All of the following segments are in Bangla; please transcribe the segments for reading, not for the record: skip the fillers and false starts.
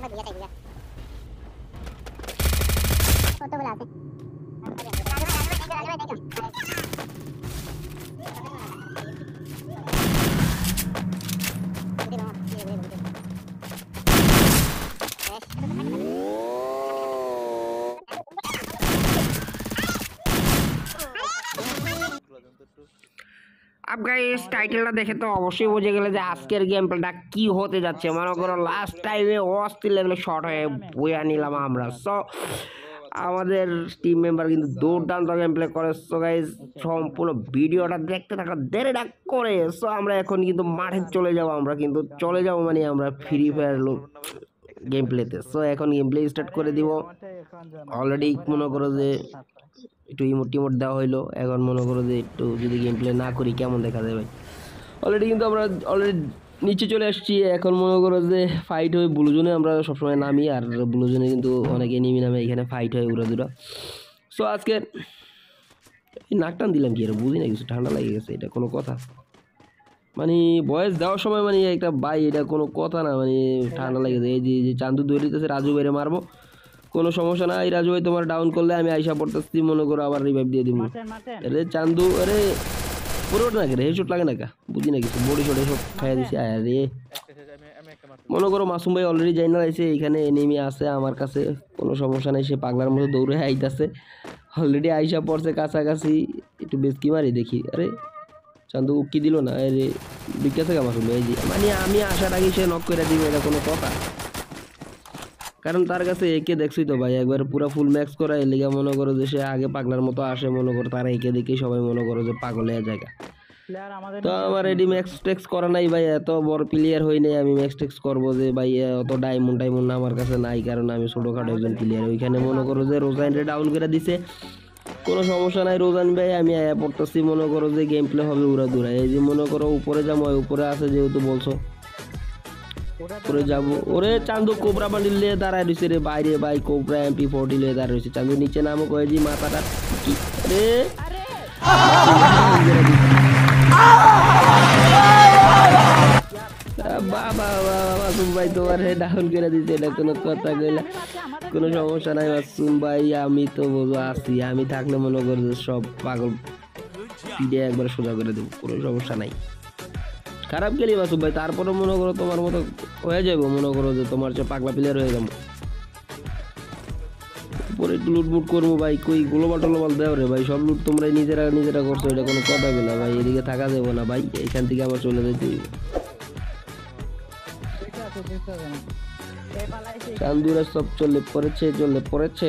কতগুলো আছে अब गाइस টাইটেলটা দেখে তো অবশ্যই বুঝে গেলে যে আজকের গেম প্লেটা কি হতে যাচ্ছে। মনে করো লাস্ট টাইমে অস্থির লেভেলে শর্ট হয়ে বইয়া নিলাম আমরা। সো আমাদের টিম মেম্বার কিন্তু দুর্দান্ত গেম প্লে করে। সো গাইস সম্পূর্ণ ভিডিওটা দেখতে থাকা দেরি না করে। সো আমরা এখন কিন্তু মাঠে চলে যাব, আমরা কিন্তু চলে যাব মানে আমরা ফ্রি ফায়ার গেম প্লেতে। সো এখন গেম প্লে স্টার্ট করে দিব। অলরেডি মনে করো যে একটু ইমোট টিমোট দেওয়া হইলো। এখন মনে করো যে একটু যদি গেম প্লে না করি কেমন দেখা যায় ভাই। অলরেডি কিন্তু আমরা নিচে চলে আসছি। এখন মনে করো যে ফাইট হয়ে ব্লু জোনে আমরা সবসময় নামি, আর ব্লু জোনে কিন্তু অনেক এনিমি নামে, এখানে ফাইট হয় উড়া দুরা। সো আজকে নাক টান দিলাম কি আর বুঝি না কিছু, ঠান্ডা লেগে গেছে, এটা কোনো কথা? মানে বয়স দেওয়ার সময় মানে একটা বাই, এটা কোনো কথা না, মানে ঠান্ডা লেগে যায়। এই যে চান্দু দৌড়িতেছে, রাজু বাইরে মারবো, কোনো সমস্যা না। এই রাজু ভাই তোমার ডাউন করলে আমি আইসা পড়তেছি, মনে করো আবার রিভাইভ দিয়ে দিব। আরে চান্দু, আরে পুরো ওটা না রে, হেডশট লাগে না কা, বুঝি না কিছু, বডি শট এসব খাইয়া দিছি। আরে মনে করো মাসুম ভাই অলরেডি যাই না আইছে, এখানে এনিমি আছে আমার কাছে, কোনো সমস্যা নাই। সে পাগলার মতো দৌড়ে আইতাছে, অলরেডি আইসা পড়ছে কাছাকাছি। একটু বেশকি মারি দেখি। আরে চান্দু কি দিল না, আরে বিকাশে কা মাসুম ভাই, মানে আমি আসার আগে সে নক করে দিবে, এটা কোনো কথা? কারণ তার কাছে একে দেখছই তো ভাই, একবার পুরো ফুল ম্যাক্স করা, এর লিগা মনে করো যে সে আগে পাগলার মতো আসে। মনে করো তারা একে দেখে সবাই মনে করো যে পাগলের জায়গা। তো আমার এডি ম্যাক্স টেক্স করা নাই ভাই, এত বড় প্লেয়ার হই নাই আমি ম্যাক্স টেক্স করবো যে ভাই, অত ডায়মন্ড টাইমন্ড আমার কাছে নাই, কারণ আমি ছোটোখাটো একজন প্লেয়ার। ওইখানে মনে করো যে রোজাইনরে ডাউন করে দিছে, কোনো সমস্যা নাই রোজান ভাই, আমি আয়া পড়তেছি। মনে করো যে গেম প্লে হবে উড়া দুরা। এই যে মনে করো উপরে যাবো, উপরে আছে যেহেতু বলছো উপরে যাবো। ওরে চান্দু কোবরা বান্ডিল নিয়ে দাঁড়ায় রয়েছে রে বাইরে ভাই, কোবরা MP40 নিয়ে দাঁড়ায় রয়েছে। চান্দু নিচে নামো কয়ে জি মাথাটা কি রে, বাবা মাসুম ভাই তোমার ডাউন করে দিচ্ছে, এটা কোনো কথা কইলা? কোনো সমস্যা নাই মাসুম ভাই, আমি তো বোঝো আছি, আমি থাকলে মনে করো সব পাগল পিঠে একবার সোজা করে দেবো, কোনো সমস্যা নাই। খারাপ গেলি মাসুম ভাই, তারপরে মনে করো তোমার মতো হয়ে যাবো, মনে করো যে তোমার যে পাগলা প্লেয়ার হয়ে যাবো। পরে একটু লুটমুট করবো ভাই, কই গ্লোবাল টোলোবাল দেও রে ভাই, সব লুট তোমরা নিজেরা করছো, এটা কোনো কথা বলে ভাই, এদিকে থাকা যাবো না ভাই, এখান থেকে আমার চলে যেতে হইব। চান্দুরা সব চলে পড়েছে।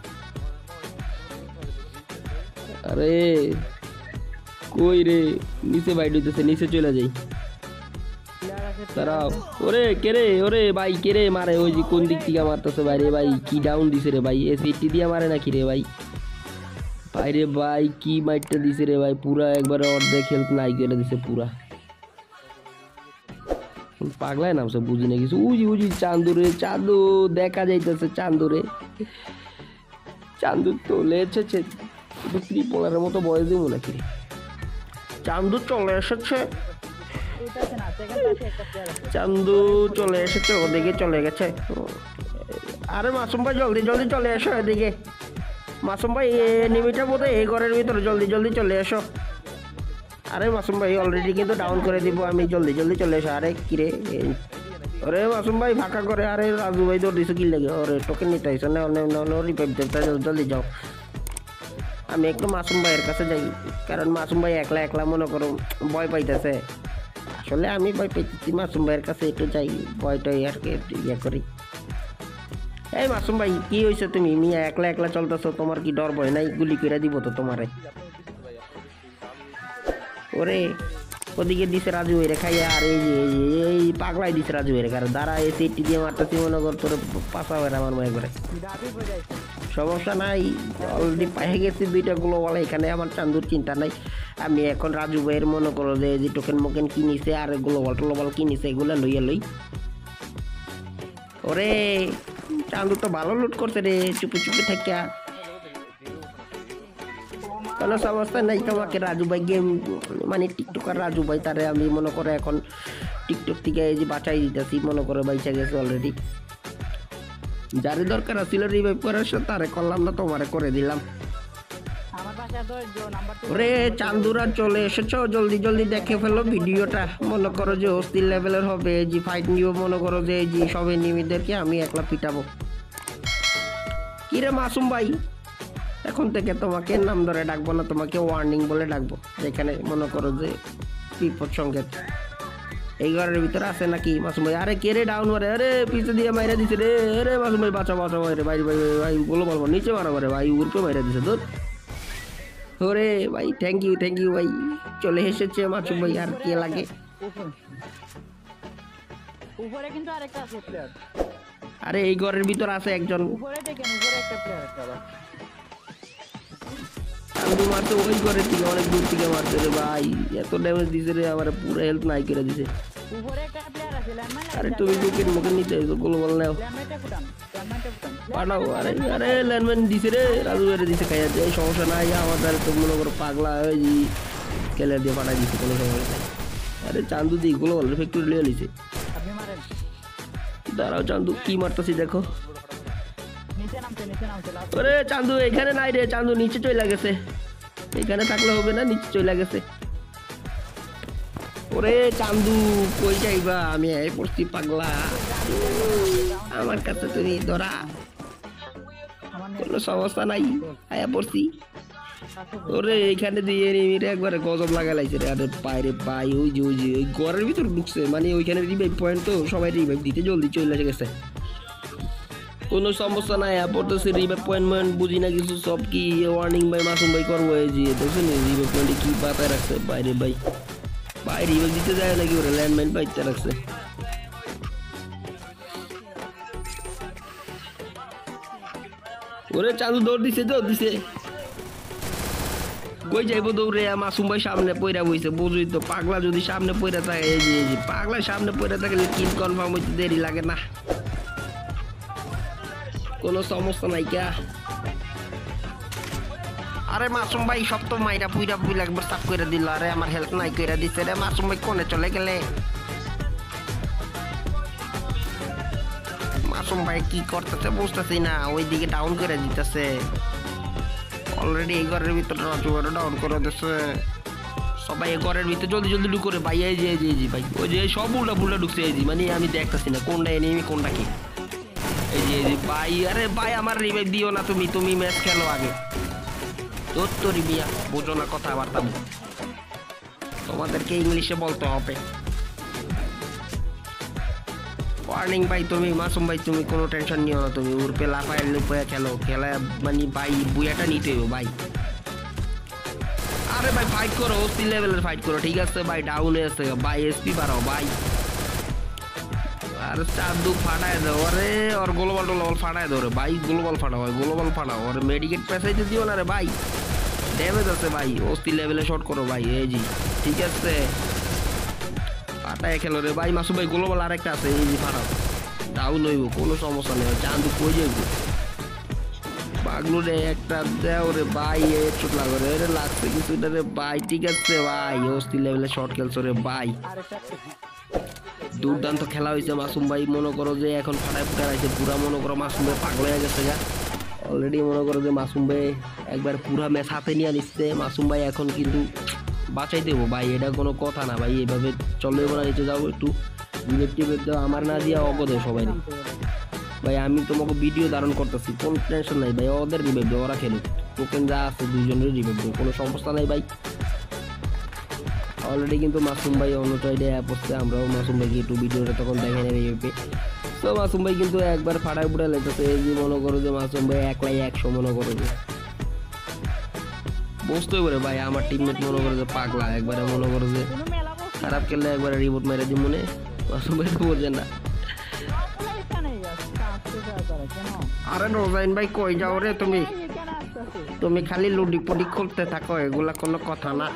আরে কই রে, নিচে বাইট হইতেছে, নিচে চলে যাই তারা। ওরে কে রে, ওরে ভাই কে রে মারে, ওই যে কোন দিক থেকে মারতেছে বাইরে ভাই, কি ডাউন দিছে রে ভাই, এ সিটি দিয়ে মারে নাকি রে ভাই? বাইরে ভাই কি মাইটটা দিছে রে ভাই, পুরা একবারে অর্ধেক হেল্প নাই করে দিছে পুরা। পাগলায় নামছে বুঝি না কিছু। উজি চান্দুরে, চান্দু দেখা যাইতেছে, চান্দুরে চান্দু চলে এসেছে, ত্রিপোলারের মতো বয়স দিব নাকি রে, চান্দু চলে এসেছে, চান্দু চলে এসেছে, ওদিকে চলে গেছে। আরে মাসুম ভাই জলদি চলে এসো এদিকে, মাসুম ভাই নিমিটা বোধ হয় এই ঘরের ভিতরে, জলদি চলে এসো। আরে মাসুম ভাই অলরেডি কিন্তু ডাউন করে দিব আমি, জলদি চলে এসো। আরে কিরে, ওরে মাসুম ভাই ফাঁকা করে, আরে রাজু ভাই দৌড় দিছো কি লাগে, ওরে টোকেন নিতে আইসো না, রিপাইপ দেবতা, জলদি যাও। আমি একটু মাসুম ভাইয়ের কাছে যাই, কারণ মাসুম ভাই একলা মনে করো ভয় পাইতেছে। আসলে আমি ভয় পাইতেছি, মাসুম ভাইয়ের কাছে একটু যাই, ভয়টাই আর কি ইয়ে করি। এই মাসুম ভাই কি হয়েছে, তুমি মিয়া একলা চলতেছো, তোমার কি ডর ভয় নাই? গুলি করে দিব তো তোমারে। ওরে ওদিকে দিছে রাজু এরে খাইয়া, আর এই পাগলাই দিছে রাজু এরে, কারণ দাঁড়া এই সিটি দিয়ে মারতেছি, মনে কর তোর পাশা হয়ে আমার মনে করে। সমস্যা নাই, অলরেডি পাই গেছি দুইটা গ্লোবাল, এখানে আমার চান্দুর চিন্তা নাই। আমি এখন রাজু ভাইয়ের মনে করো যে টোকেন মোকেন কিনিছে আর গ্লোবাল কিনিছে, এগুলো লইয়া লই। ওরে চান্দু তো ভালো লুট করছে রে, চুপে থাকিয়া। কোনো সমস্যা নাই, তোমাকে রাজু ভাই গেম মানে টিকটকার রাজু ভাই, তারে আমি মনে করো এখন টিকটক থেকে এই যে বাঁচাই দিতেছি, মনে করো বাইচা গেছে অলরেডি। যারে দরকার ছিল রিভাইভ করার সাথে তারে করলাম না, তোমারে করে দিলাম। আমার পাশে তো নাম্বার 2 ওরে চান্দুরা চলে এসেছো, জলদি জলদি দেখে ফেলো ভিডিওটা। মনে করো যে অস্থির লেভেলের হবে, এই যে ফাইট নিব, মনে করো যে এই যে সবে নিমিদেরকে আমি একলা পিটাবো। কিরে মাসুম ভাই, এখন থেকে তোমাকে নাম ধরে ডাকবো না, তোমাকে ওয়ার্নিং বলে ডাকবো। যেখানে মনে করো যে বিপদ সংকেত। এই ঘরের ভিতরে আছে নাকি মাসুম ভাই? আরে কে রে ডাউন মারে, আরে পিছে দিয়ে মাইরা দিছে রে। আরে মাসুম ভাই বাঁচা বাঁচা ভাই রে, ভাই ভাই ভাই বলো বলবো নিচে মারা মারে ভাই, উড়পে মাইরা দিছে তোর। ওরে ভাই থ্যাংক ইউ ভাই, চলে এসেছে মাসুম ভাই, আর কে লাগে? উপরে কিন্তু আরেকটা আছে প্লেয়ার, আরে এই ঘরের ভিতর আছে একজন। উপরে দেখেন, উপরে একটা প্লেয়ার আছে আবার। চান্দু মারছে ওই ঘরের থেকে, অনেক দূর থেকে মারছে রে ভাই, এত ড্যামেজ দিছে রে, আমার পুরো হেলথ নাই করে দিছে। উপরে একটা প্লেয়ার আছে ল্যান্ডমাইন। আরে তুমি বুকের মুখে নিতে এসো, গোল বল নাও ল্যান্ডমাইনটা ফুটান, ল্যান্ডমাইনটা ফুটান। পাঠাও। আরে আরে ল্যান্ডম্যান দিছে রে, রাজু বেড়ে দিছে খাইয়া যায়, এই সমস্যা নাই আমার দ্বারা। তো মনে করো পাগলা ওই যে খেলে দিয়ে পাঠাই দিচ্ছে, কোনো সমস্যা নাই। আরে চান্দু দি গোল বল ফ্যাক্টরি লিয়ে লিছে। আপনি মারেন, দাঁড়াও চান্দু কি মারতেছি দেখো। নিচে নামছে, নিচে নামছে লাস্ট। ওরে চান্দু এখানে নাই রে, চান্দু নিচে চলে গেছে। এখানে থাকলে হবে না, নিচে চলে গেছে। ওরে চান্দু কই যাইবা, আমি এই পড়ছি পাগলা, আমার কাছে তুমি ধরা, আমার কোনো সমস্যা নাই, আয়া পড়ছি। ওরে এইখানে দিয়ে এনিমিরে একবারে গজব লাগা লাইছে রে। আরে বাইরে ভাই ওই যে ওই ঘরের ভিতর ঢুকছে, মানে ওইখানে রিভাইভ পয়েন্ট, তো সবাই রিভাইভ দিতে জলদি চলে এসে গেছে। কোনো সমস্যা নাই, পড়তেছে রিভাইভ পয়েন্ট বুঝি না কিছু, সব কি ওয়ার্নিং ভাই মাসুম ভাই করবো। এই যে দেখছেন রিভাইভ পয়েন্টে কি পাতায় রাখছে বাইরে ভাই, ভাই রিভাইভ দিতে যায় নাকি ওরা ল্যান্ডমাইন পাইতে রাখছে। ওরে চাঁদু দৌড় দিছে কই যাইবো দৌড়ে, মাসুম ভাই সামনে পয়রা বইছে, বুঝুই তো পাগলা যদি সামনে পয়রা থাকে, এই যে পাগলা সামনে পয়রা থাকলে কিল কনফার্ম হইতে দেরি লাগে না, কোনো সমস্যা নাই কা। আরে মাসুম ভাই সব তো মাইরা পুইরা একবার সাফ করে দিল। আরে আমার হেল্প নাই করে দিচ্ছে রে, মাসুম ভাই কোনে চলে গেলে? মাসুম ভাই কি করতেছে বুঝতেছি না, ওইদিকে ডাউন করে দিতেছে অলরেডি। এই ঘরের ভিতরে রাজুয়ারে ডাউন করে দিচ্ছে সবাই। এই ঘরের ভিতরে জলদি জলদি ঢুকরে ভাই, এই যে ভাই ওই যে সব উল্টা ঢুকছে, এই যে মানে আমি দেখতেছি না কোনটা এনিমি কোনটা কি। এই যে ভাই, আরে ভাই আমার রিভাইভ দিও না, তুমি ম্যাচ খেলো আগে। তোর মিয়া বোঝো না কথাবার্তা, তোমাদেরকে ইংলিশে বলতে হবে। ওয়ার্নিং ভাই, তুমি মাসুম ভাই তুমি কোনো টেনশন নিও না, তুমি উড়পে লাফায় লুপায় খেলো, খেলা মানে ভাই বুয়াটা নিতে হবে ভাই। আরে ভাই ফাইট করো, অস্থির লেভেলের ফাইট করো, ঠিক আছে ভাই। ডাউনে আছে ভাই, এসপি বাড়াও ভাই। আর চাঁদু ফাটায় দাও, আরে ওর গ্লোবাল টোলাবল ফাটায় দাও রে ভাই, গ্লোবাল ফাটাও ভাই, গ্লোবাল ফাটাও। ওর মেডিকেট পেঁচাইতে দিও না রে ভাই, ড্যামেজ আছে ভাই, অস্থির লেভেলে শর্ট করো ভাই। এই জি ঠিক আছে, ফাটায় খেলো রে ভাই। মাসুম ভাই গ্লোবাল আরেকটা আছে, এই জি ফাটাও, ডাউন হইব, কোনো সমস্যা নেই। চাঁদু কই যাইব পাগলু রে, একটা দেও রে ভাই, চোট লাগো রে, লাগছে কিছু রে ভাই, ঠিক আছে ভাই, অস্থির লেভেলে শর্ট খেলছো রে ভাই। আরেকটা দুর্দান্ত খেলা হয়েছে মাসুম ভাই, মনে করো যে এখন ফাটায় ফুটায় আছে পুরা, মনে করো মাসুম ভাই পাগল হয়ে গেছে গা অলরেডি। মনে করো যে মাসুম ভাই একবার পুরা ম্যাচ হাতে নিয়ে নিচ্ছে। মাসুম ভাই এখন কিন্তু বাঁচাই দেবো ভাই, এটা কোনো কথা না ভাই, এভাবে চলে না, নিচে যাবো একটু রিলেটিভের দাও, আমার না দিয়া অগদে সবাই ভাই। আমি তোমাকে ভিডিও ধারণ করতেছি, কোনো টেনশন নাই ভাই, ওদের রিভাইভ দেবো, ওরা খেলুক, টোকেন যা আছে দুইজনের রিভাইভ দেবো, কোনো সমস্যা নাই ভাই। অলরেডি কিন্তু মাসুম ভাই অন্য সাইডে পড়ছে, আমরাও মাসুম ভাইকে একটু ভিডিওটা তখন দেখে নেবে ইউপি। তো মাসুম ভাই কিন্তু একবার ফাটায় ফুটায় লেগেছে, এই যে মনে করো যে মাসুম ভাই একলাই 100 মনে করো যে বুঝতে পারে ভাই, আমার টিমমেট মনে করো যে পাগলা, একবারে মনে করো যে খারাপ খেললে একবারে রিপোর্ট মেরে দিই মনে। মাসুম ভাই তো বোঝে না। আরে রোজাইন ভাই কই যাও রে তুমি খালি লুডি পডি খুলতে থাকো, এগুলা কোনো কথা না।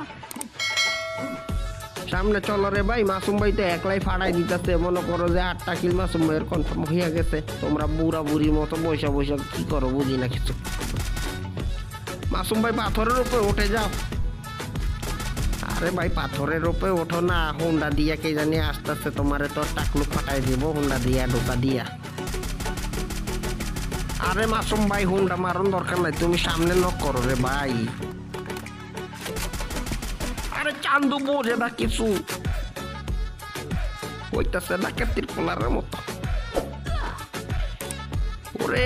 সামনে চলো রে ভাই, মাসুম ভাই তো একলাই ফাড়াই দিতেছে, মনে করো যে 8টা কিল মাসুম ভাইয়ের কনফার্ম হয়ে গেছে। তোমরা বুড়া বুড়ির মতো বৈশা কি করো বুঝি না কিছু। মাসুম ভাই পাথরের উপরে উঠে যাও। আরে ভাই পাথরের উপরে ওঠো না, হুন্ডা দিয়া কে জানি আস্তে আস্তে তোমারে তো টাকলু ফাটাই দিব, হুন্ডা দিয়া ঢোকা দিয়া। আরে মাসুম ভাই হুন্ডা মারুন দরকার নাই, তুমি সামনে নক করো রে ভাই। আরে চান্দু বোঝে না কিছু, হইতাছে না কেতির পোলারের মতো। ওরে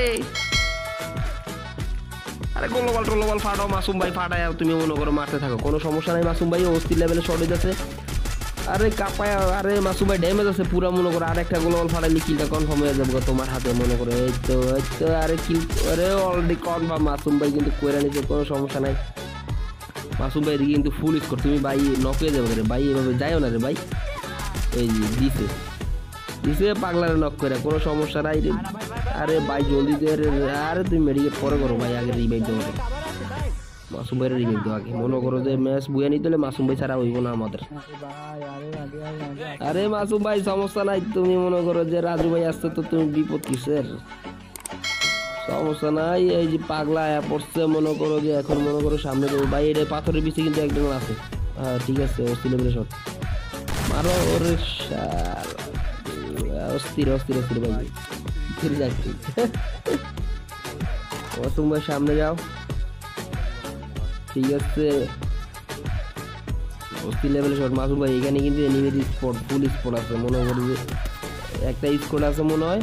আরে গোলবাল ফাটাও মাসুম ভাই, ফাটায় তুমি মনে করো মারতে থাকো, কোনো সমস্যা নাই। মাসুম ভাই অস্থির লেভেলে শর্ট হইতেছে। আরে কাপায়, আরে মাসুম ভাই ড্যামেজ আছে পুরা, মনে করো আর একটা গোলবাল ফাটাইলে কিলটা কনফার্ম হয়ে যাবে তোমার হাতে, মনে করো। এই তো আরে কিল, আরে অলরেডি কনফার্ম। মাসুম ভাই কিন্তু কইরা নিছে, কোনো সমস্যা নাই। মাসুম ভাই এদিকে কিন্তু ফুল স্কোর, তুমি ভাই নক হয়ে যাবে রে ভাই, এভাবে যাইও না রে ভাই। এই যে দিছে পাগলারে নক করে, কোনো সমস্যা নাই রে। আরে ভাই জলদি দে রে, আরে তুমি মেডিকেট পরে করো ভাই, আগে রিভাইভ দেবো। মাসুম ভাইয়ের রিভাইভ দেবো আগে, মনে করো যে ম্যাচ বুয়ে নিতে হলে মাসুম ভাই ছাড়া হইব না আমাদের। আরে মাসুম ভাই সমস্যা নাই, তুমি মনে করো যে রাজু ভাই আসছে তো তুমি বিপদ কিসের, সমস্যা নাই। এই যে পাগলা আয়া পড়ছে, মনে করো যে এখন মনে করো সামনে দেবো ভাই। এটা পাথরের পিছিয়ে কিন্তু একজন আছে। হ্যাঁ ঠিক আছে, অস্থির লেভেলে শট মারো। ওরে অস্থির ভাই, ফিরে যাচ্ছি। তোমরা সামনে যাও, ঠিক আছে। অস্থির লেভেলে শট মাসুম ভাই। এখানে কিন্তু এনিমির স্পট, ফুল স্পট আছে, মনে করি যে একটা স্কোর আছে মনে হয়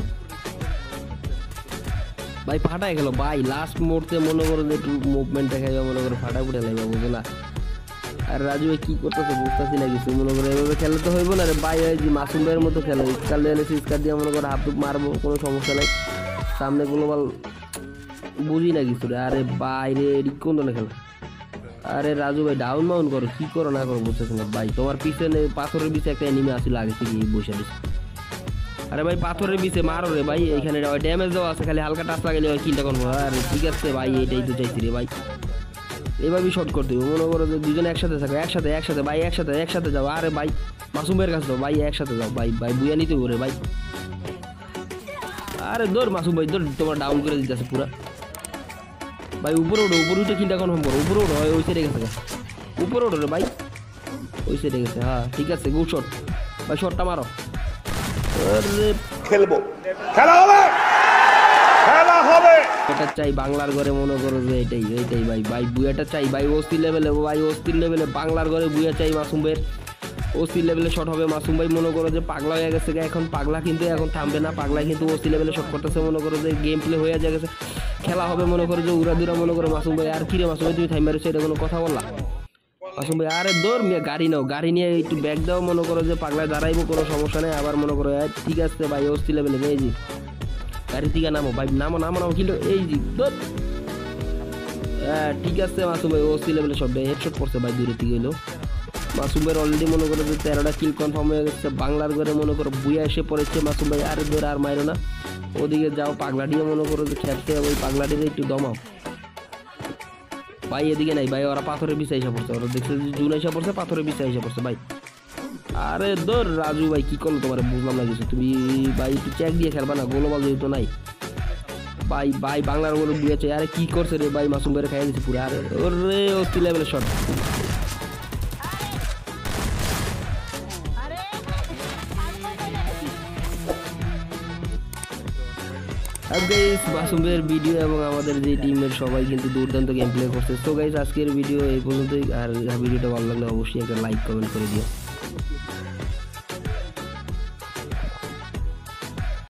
ভাই। ফাটাই গেল ভাই লাস্ট মুহূর্তে, মনে করো যে একটু মুভমেন্ট দেখা যাবে, মনে করো ফাটা ফুটে লাগবে, বুঝো না। আর রাজু ভাই কি করতেছে বুঝতেছি না কিছু, মনে করো এভাবে খেলে তো হইব না রে ভাই। ওই যে মাসুম ভাইয়ের মতো খেলে, স্কার দিয়ে স্কার দিয়ে মনে করো হাত মারবো, কোনো সমস্যা নাই। সামনে গ্লোবাল বুঝি না কিছু রে। আরে বাইরে এদিক কোন ধরনের খেলা। আরে রাজু ভাই ডাউন মাউন করো, কি করো না করো বুঝতেছি না ভাই। তোমার পিছনে পাথরের পিছে একটা এনিমি আসলে আগে থেকে বসে দিচ্ছে। আরে ভাই পাথরের পিছে মারো রে ভাই, এইখানে ড্যামেজ দেওয়া আছে, খালি হালকা টাচ লাগাইলে কিলটা করবো। আরে ঠিক আছে ভাই, এইটাই তো চাইছি রে ভাই, এইভাবেই শর্ট করতে হবে। মনে করো যে দুজনে একসাথে থাকো, একসাথে ভাই, একসাথে যাও। আরে ভাই মাসুম ভাইয়ের কাছে যাও ভাই, একসাথে যাও ভাই, বুয়া নিতে করে ভাই। আরে দৌড় মাসুম ভাই, দৌড়, তোমার ডাউন করে দিতেছে পুরা ভাই। উপরে উঠে কিলটা কনফার্ম করো, উপরে ওঠো, ওই সাইডে গেছে, উপরে ওঠো রে ভাই, ওই সাইডে গেছে। হ্যাঁ ঠিক আছে, গুড শট ভাই, শটটা মারো। আরে খেলবো, খেলা হবে এটা চাই বাংলার ঘরে, মনে করো যে এইটাই ভাই বুয়াটা চাই ভাই। অস্থির লেভেলে বাংলার ঘরে বুয়া চাই মাসুম ভাইয়ের। অস্থির লেভেলে শট হবে মাসুম ভাই, মনে করো যে পাগলা হয়ে গেছে এখন। পাগলা কিন্তু এখন থামবে না, পাগলা কিন্তু অস্থির লেভেলে শট করতেছে, মনে করো যে গেম প্লে হয়ে গেছে, খেলা হবে। মনে করো যে উড়াদুরা, মনে করো মাসুম ভাই। আর কি রে মাসুম ভাই, তুমি থাইমার এটা কোনো কথা বললা মাসুম ভাই? আরে দৌড় মিয়া, গাড়ি নাও, গাড়ি নিয়ে একটু ব্যাগ দাও, মনে করো যে পাগলায় দাঁড়াইবো, কোনো সমস্যা নেই। আবার মনে করো ঠিক আছে ভাই, অস্থির লেভেলে এই যে গাড়ি থেকে নামো ভাই, নামো কিন্তু এই যে ঠিক আছে মাসুম ভাই, অস্থির লেভেলে শট হেডশট পড়ছে ভাই, দূরে থেকে হইলো। মাসুম ভাইয়ের অলরেডি মনে করো যে 13টা কিল কনফার্ম হয়ে গেছে। বাংলার ঘরে মনে করো বুয়া এসে পড়েছে মাসুম ভাই। আরে ধরে আর মাইরো না, ওদিকে যাও, পাগলাটিও মনে করো যে খেলতে হবে, ওই পাগলাটিকে একটু দমাও ভাই। এদিকে নাই ভাই, ওরা পাথরের বিছাই এসে পড়ছে, ওরা দেখছে জুন এসে পড়ছে, পাথরের বিছাই এসে পড়ছে ভাই। আরে ধর রাজু ভাই, কি করলো তোমার বুঝলাম না কিছু। তুমি ভাই একটু চেক দিয়ে খেলবা না, গোলবাল যেহেতু নাই ভাই। বাংলার বলে বুঝেছে। আরে কি করছে রে ভাই, মাসুম ভাইয়ের খাইয়ে দিচ্ছে পুরো। আরে ওরে অস্থির লেভেলের শট। মাসুম ভাইয়ের ভিডিও এবং আমাদের যে টিমের সবাই কিন্তু দুর্দান্ত গেম প্লে করছে। তো গাইস আজকের ভিডিও এই পর্যন্তই। আর ভিডিওটা ভালো লাগলে অবশ্যই একটা লাইক কমেন্ট করে দিও।